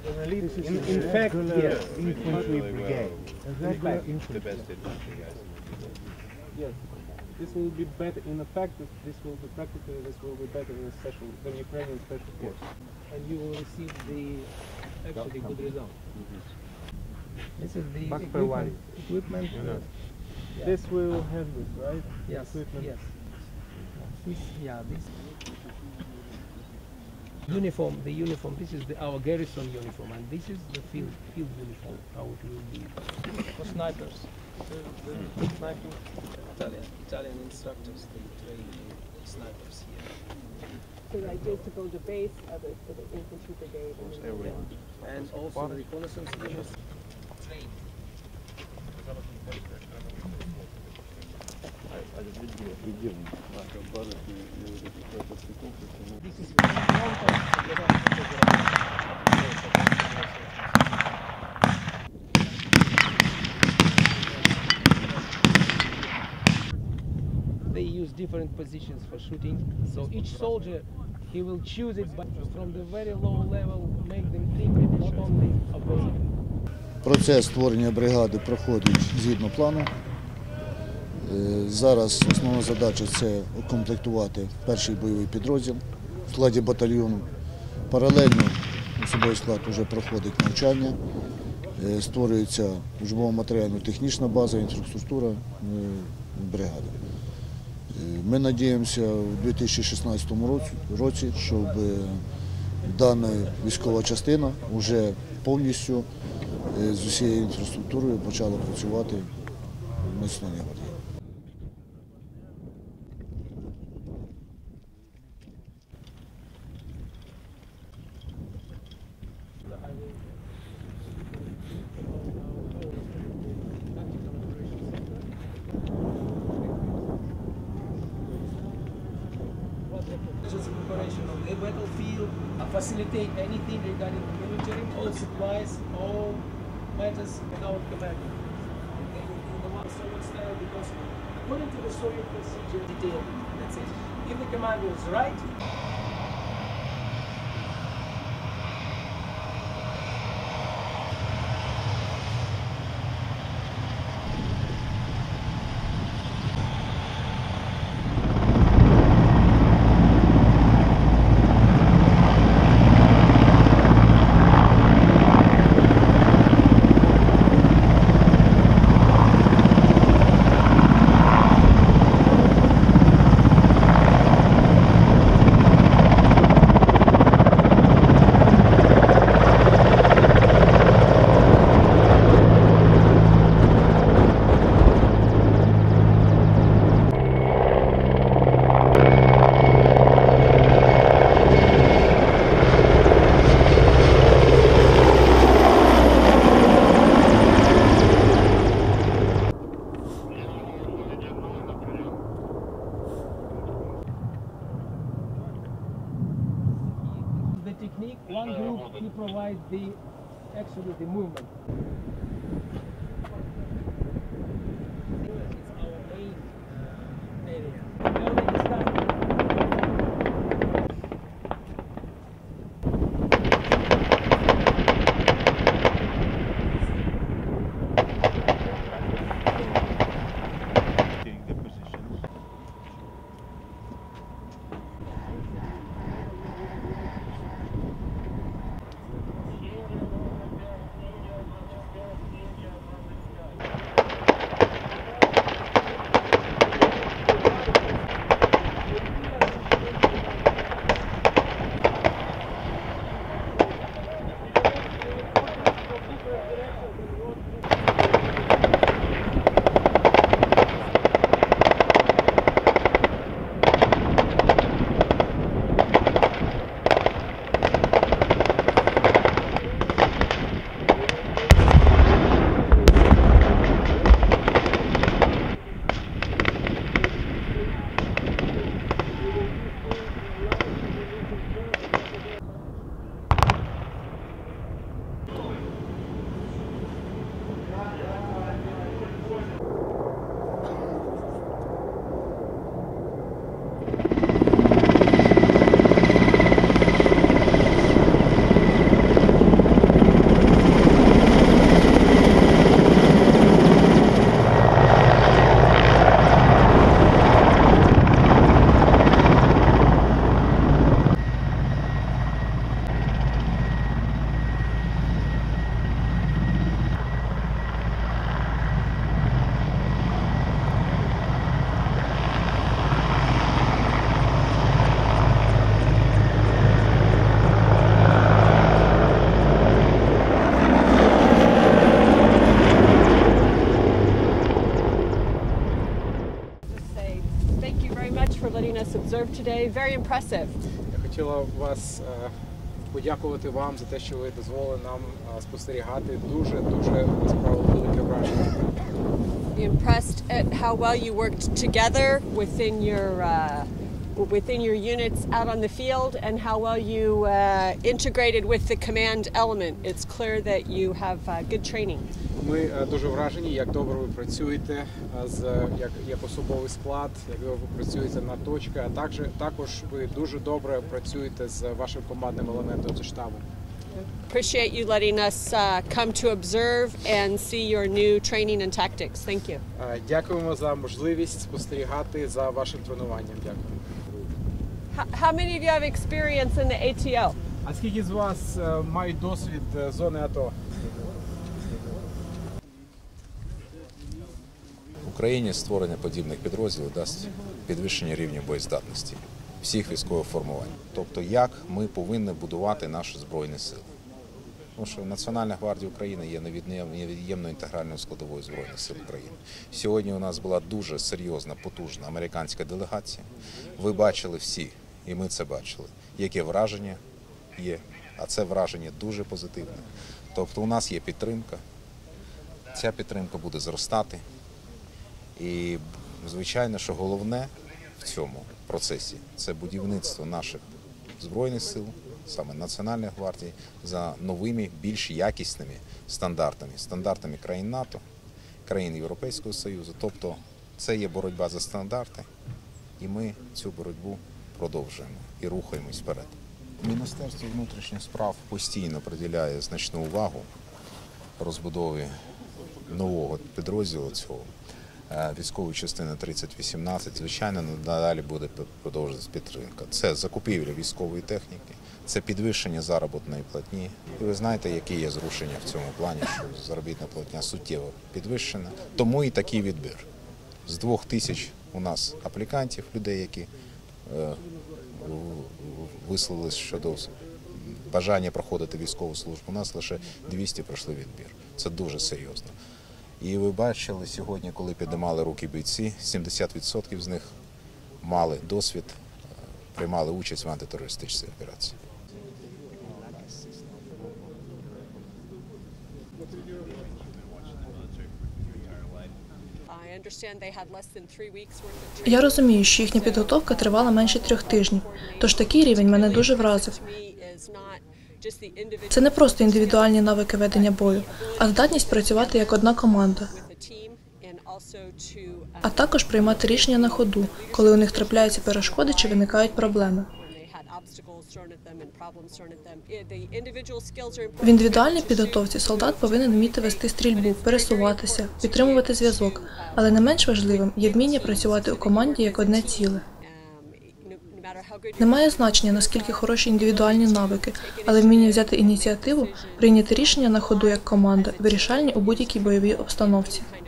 In fact, yes, infantry brigade. The best infantry guys. Yes, this will be better. In fact, this will be practically. This will be better than Ukrainian special force, and you will receive the actually good result. This is the equipment. Yeah. This will have this, right? Yes. Equipment. Yes. This uniform. The uniform. This is our garrison uniform, and this is the field uniform. How it will be for snipers. Sniping. Italian instructors, they train the snipers here. So the idea is to build a base for the infantry brigade. And also the reconnaissance units train. This is they use different positions for shooting, so each soldier he will choose it, but from the very low level make them think not only about it. Процес створення бригади проходить згідно плану. Зараз основна задача – це укомплектувати перший бойовий підрозділ в складі батальйону. Паралельно особовий склад вже проходить навчання, створюється учбово-матеріально-технічна база, інфраструктура бригади. Ми сподіваємося у 2016 році, щоб дана військова частина вже повністю з усією інфраструктурою почала працювати в Національній гвардії. Preparation of the battlefield, facilitate anything regarding the military, all supplies, all matters without commanding. In the one Soviet style, because according to the Soviet procedure, detail, that's it. If the commander is right, technique, one group he provides actually the movement. It's our main area. Building is done. observed today. Very impressive. Я хотіла вас подякувати вам за те, що ви дозволили нам спостерігати. Дуже насправді велике враження. Impressed at how well you worked together within your units out on the field and how well you integrated with the command element. It's clear that you have good training. Ми дуже вражені, як добре ви працюєте, як особовий склад, як добре ви працюєте на точці, а також ви дуже добре працюєте з вашим командним елементом зі штабу. Appreciate you letting us come to observe and see your new training and tactics. Thank you. Дякуємо за можливість спостерігати за вашим тренуванням. Дякую. How many of you have experience in the ATO? А скільки з вас мають досвід зони АТО? В Україні створення подібних підрозділів дасть підвищення рівня боєздатності всіх військових формувань. Тобто, як ми повинні будувати наші Збройні Сили. Тому що Національна гвардія України є невід'ємною інтегральною складовою Збройних сил України. Сьогодні у нас була дуже серйозна, потужна американська делегація. Ви бачили всі, і ми це бачили, яке враження є, а це враження дуже позитивне. Тобто у нас є підтримка, ця підтримка буде зростати. І, звичайно, що головне в цьому процесі – це будівництво наших Збройних сил, саме Національної гвардії, за новими, більш якісними стандартами країн НАТО, країн Європейського Союзу. Тобто це є боротьба за стандарти, і ми цю боротьбу продовжуємо і рухаємось вперед. Міністерство внутрішніх справ постійно приділяє значну увагу розбудові нового підрозділу цього. Військової частини 3018, звичайно, надалі буде продовжуватися підтримка. Це закупівля військової техніки, це підвищення заробітної платні. І ви знаєте, які є зрушення в цьому плані, що заробітна платня суттєво підвищена. Тому і такий відбір. З 2000 у нас аплікантів, людей, які висловились щодо бажання проходити військову службу, у нас лише 200 пройшли відбір. Це дуже серйозно. І ви бачили сьогодні, коли піднімали руки бійці, 70% з них мали досвід, приймали участь в антитерористичній операції. Я розумію, що їхня підготовка тривала менше 3 тижнів, тож такий рівень мене дуже вразив. Це не просто індивідуальні навики ведення бою, а здатність працювати як одна команда, а також приймати рішення на ходу, коли у них трапляються перешкоди чи виникають проблеми. В індивідуальній підготовці солдат повинен вміти вести стрільбу, пересуватися, підтримувати зв'язок, але не менш важливим є вміння працювати у команді як одне ціле. Немає значення, наскільки хороші індивідуальні навики, але вміння взяти ініціативу, прийняти рішення на ходу як команда, вирішальні у будь-якій бойовій обстановці.